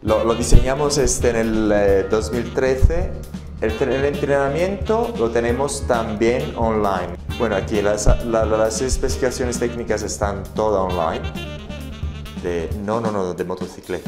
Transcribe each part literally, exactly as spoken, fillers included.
Lo, lo diseñamos este en el eh, dos mil trece. El, el entrenamiento lo tenemos también online. Bueno, aquí las, la, las especificaciones técnicas están todas online. De, no, no, no, de motocicleta.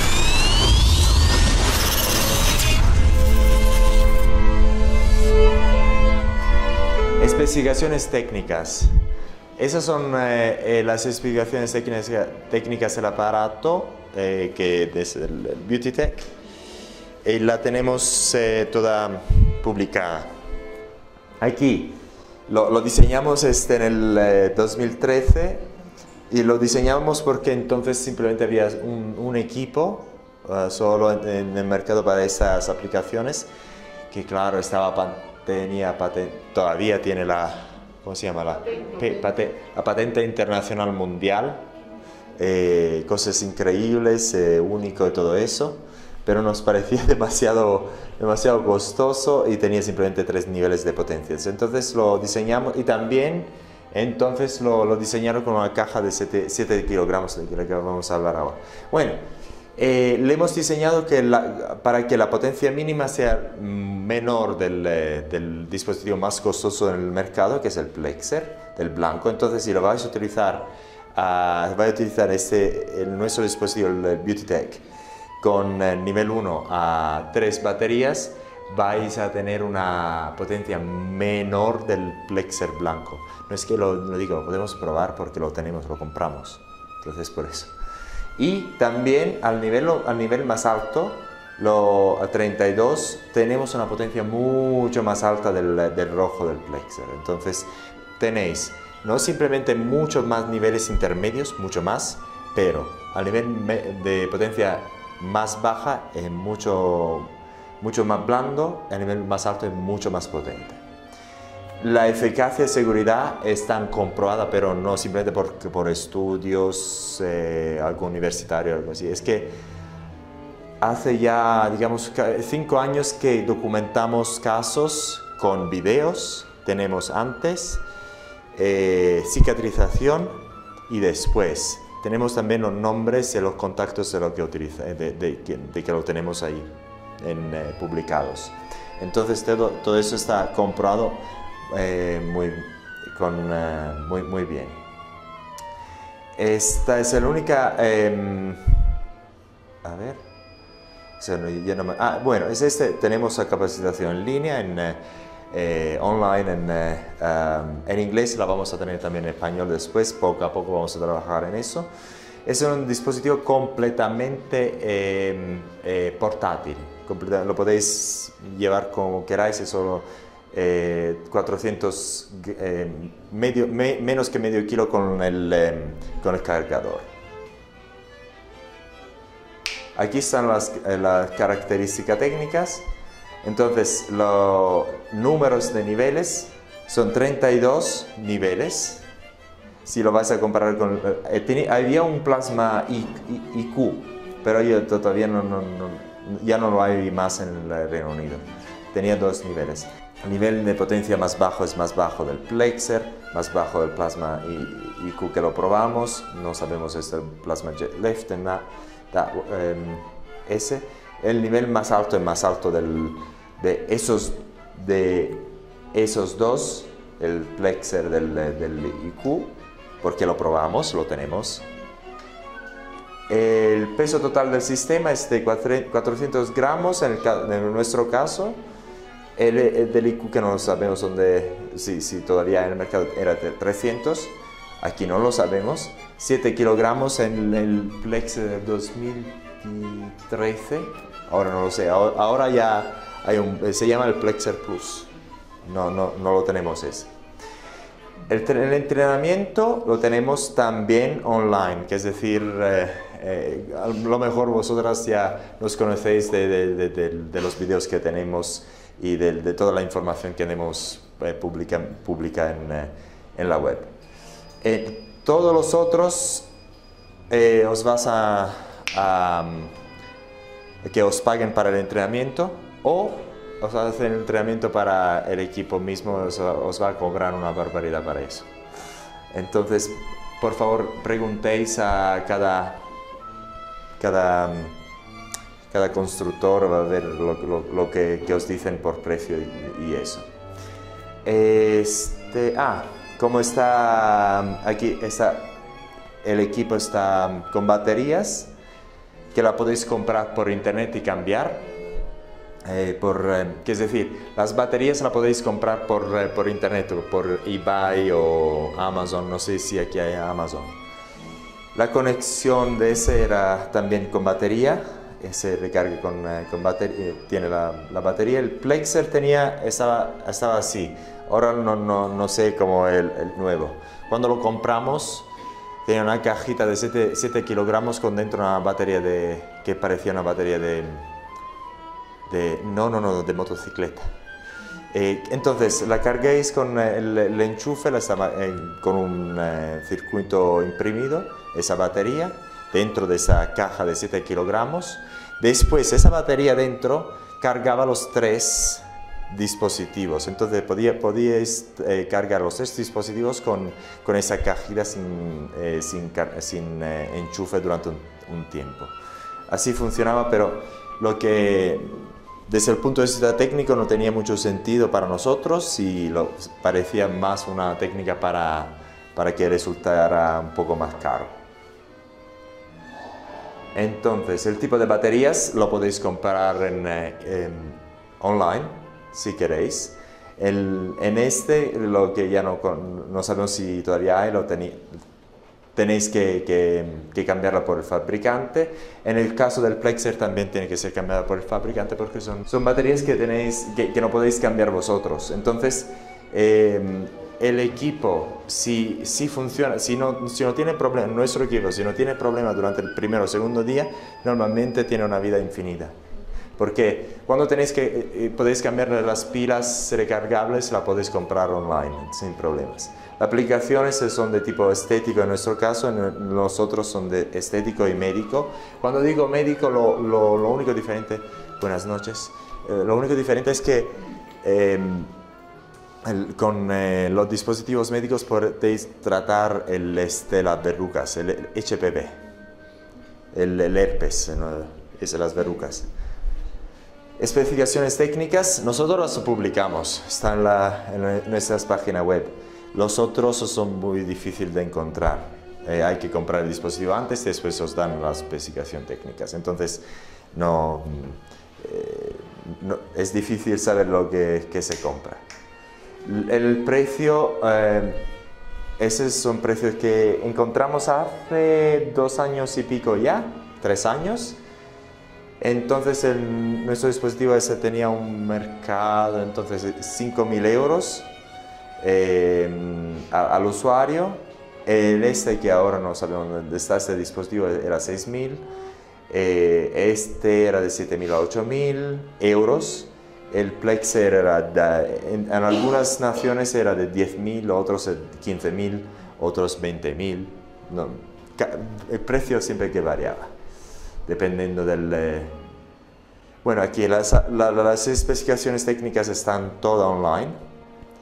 Especificaciones técnicas. Esas son eh, eh, las especificaciones técnicas, técnicas del aparato, eh, que es el, el Beautytech. Y la tenemos eh, toda publicada. Aquí lo, lo diseñamos este en el eh, dos mil trece y lo diseñamos porque entonces simplemente había un, un equipo uh, solo en, en el mercado para estas aplicaciones, que claro, estaba, tenía patente, todavía tiene la, ¿cómo se llama? La, patente, la patente internacional mundial, eh, cosas increíbles, eh, único y todo eso. Pero nos parecía demasiado, demasiado costoso y tenía simplemente tres niveles de potencias. Entonces lo diseñamos y también entonces lo, lo diseñaron con una caja de siete kilogramos, de la que vamos a hablar ahora. Bueno, eh, le hemos diseñado que la, para que la potencia mínima sea menor del, eh, del dispositivo más costoso en el mercado, que es el Plexer, del blanco. Entonces si lo vais a utilizar, uh, vais a utilizar este, el, nuestro dispositivo, el Beautytech, con el nivel uno a tres baterías, vais a tener una potencia menor del Plexer blanco. No es que lo, lo digo, lo podemos probar porque lo tenemos, lo compramos. Entonces por eso. Y también al nivel, al nivel más alto, lo, a treinta y dos, tenemos una potencia mucho más alta del, del rojo del Plexer. Entonces tenéis no simplemente muchos más niveles intermedios, mucho más, pero al nivel de potencia más baja es mucho, mucho más blando, a nivel más alto es mucho más potente. La eficacia y seguridad están comprobadas, pero no simplemente por, por estudios, eh, algo universitario o algo así. Es que hace ya, digamos, cinco años que documentamos casos con videos. Tenemos antes, eh, cicatrización y después. Tenemos también los nombres y los contactos de lo que utiliza, de, de, de, de que lo tenemos ahí en, eh, publicados. Entonces todo, todo eso está comprobado eh, muy, con, eh, muy, muy bien. Esta es la única... Eh, a ver... Ya no me, ah, bueno, es este, tenemos la capacitación en línea, en, eh, online, en, eh, um, en inglés, la vamos a tener también en español después, poco a poco vamos a trabajar en eso. Es un dispositivo completamente eh, eh, portátil, completa, lo podéis llevar como queráis, es solo eh, cuatrocientos, eh, medio, me, menos que medio kilo con el, eh, con el cargador. Aquí están las, las características técnicas. Entonces, los números de niveles son treinta y dos niveles. Si lo vas a comparar con... Eh, tenía, había un plasma I Q, pero yo todavía no, no, no, ya no lo hay más en el Reino Unido. Tenía dos niveles. El nivel de potencia más bajo es más bajo del Plexer, más bajo del plasma I Q que lo probamos. No sabemos este plasma Jet Lift en la, Da, um, ese. El nivel más alto es más alto del, de, esos, de esos dos, el Plexer del, del I Q, porque lo probamos, lo tenemos. El peso total del sistema es de cuatrocientos gramos en, el, en nuestro caso. El, el del I Q, que no sabemos dónde, si, si todavía en el mercado era de trescientos, aquí no lo sabemos. siete kilogramos en el Plexer del dos mil trece, ahora no lo sé, ahora ya hay un, se llama el Plexer Plus, no, no, no lo tenemos ese. El, el entrenamiento lo tenemos también online, que es decir, eh, eh, a lo mejor vosotras ya nos conocéis de, de, de, de, de los vídeos que tenemos y de, de toda la información que tenemos eh, pública, pública en, eh, en la web. Eh, todos los otros eh, os vas a, a que os paguen para el entrenamiento, o os hacen el entrenamiento para el equipo mismo, os, os va a cobrar una barbaridad para eso. Entonces, por favor, preguntéis a cada, cada cada constructor va a ver lo, lo, lo que, que os dicen por precio y, y eso. Este, ah, como está aquí, está, el equipo está con baterías que la podéis comprar por internet y cambiar. Eh, por, eh, es decir, las baterías las podéis comprar por, eh, por internet, por eBay o Amazon, no sé si aquí hay Amazon. La conexión de ese era también con batería, se recarga con, eh, con batería, tiene la, la batería. El Plexer tenía, estaba, estaba así, ahora no, no, no sé cómo el, el nuevo. Cuando lo compramos tenía una cajita de siete kilogramos con dentro una batería de, que parecía una batería de... De, no, no, no, de motocicleta. Eh, entonces la carguéis con el, el enchufe, la, eh, con un eh, circuito imprimido, esa batería, dentro de esa caja de siete kilogramos. Después esa batería dentro cargaba los tres dispositivos. Entonces podía, podíais eh, cargar los tres dispositivos con, con esa cajita sin, eh, sin, sin eh, enchufe durante un, un tiempo. Así funcionaba, pero lo que... Desde el punto de vista técnico no tenía mucho sentido para nosotros y lo, parecía más una técnica para, para que resultara un poco más caro. Entonces, el tipo de baterías lo podéis comprar en, en, online, si queréis. El, en este, lo que ya no, no sabemos si todavía hay, lo tenéis. Tenéis que, que, que cambiarla por el fabricante. En el caso del Plexer también tiene que ser cambiada por el fabricante porque son, son baterías que, tenéis, que, que no podéis cambiar vosotros. Entonces, eh, el equipo, si, si funciona, si no, si no tiene problema, nuestro equipo, si no tiene problema durante el primero o segundo día, normalmente tiene una vida infinita. Porque cuando tenéis que, eh, podéis cambiarle las pilas recargables, la podéis comprar online sin problemas. Las aplicaciones son de tipo estético en nuestro caso, en los otros son de estético y médico. Cuando digo médico, lo, lo, lo único diferente, buenas noches, eh, lo único diferente es que eh, el, con eh, los dispositivos médicos podéis tratar el, este, las verrugas, el H P V, el, el herpes, ¿no? Es las verrugas. Especificaciones técnicas, nosotros las publicamos, están en, la, en nuestras páginas web. Los otros son muy difíciles de encontrar. Eh, hay que comprar el dispositivo antes y después os dan las especificaciones técnicas. Entonces, no, eh, no, es difícil saber lo que, que se compra. El precio, eh, esos son precios que encontramos hace dos años y pico ya, tres años. Entonces, el, nuestro dispositivo ese tenía un mercado, entonces, cinco mil euros. Eh, a, al usuario. El este, que ahora no sabemos dónde está este dispositivo, era seis mil, eh, este era de siete mil a ocho mil euros. El Plexer era de, en, en algunas naciones era de diez mil, otros de quince mil, otros veinte mil. No, el precio siempre que variaba dependiendo del... Eh, bueno, aquí las, la, las especificaciones técnicas están todas online.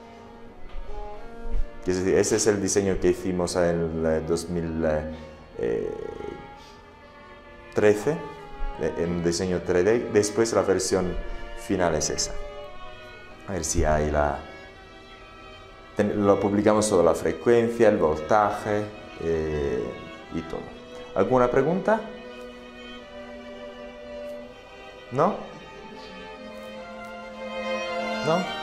Es decir, ese es el diseño que hicimos en el dos mil trece, en diseño tres D. Después la versión final es esa. A ver si hay la... Lo publicamos toda la frecuencia, el voltaje eh, y todo. ¿Alguna pregunta? ¿No? ¿No?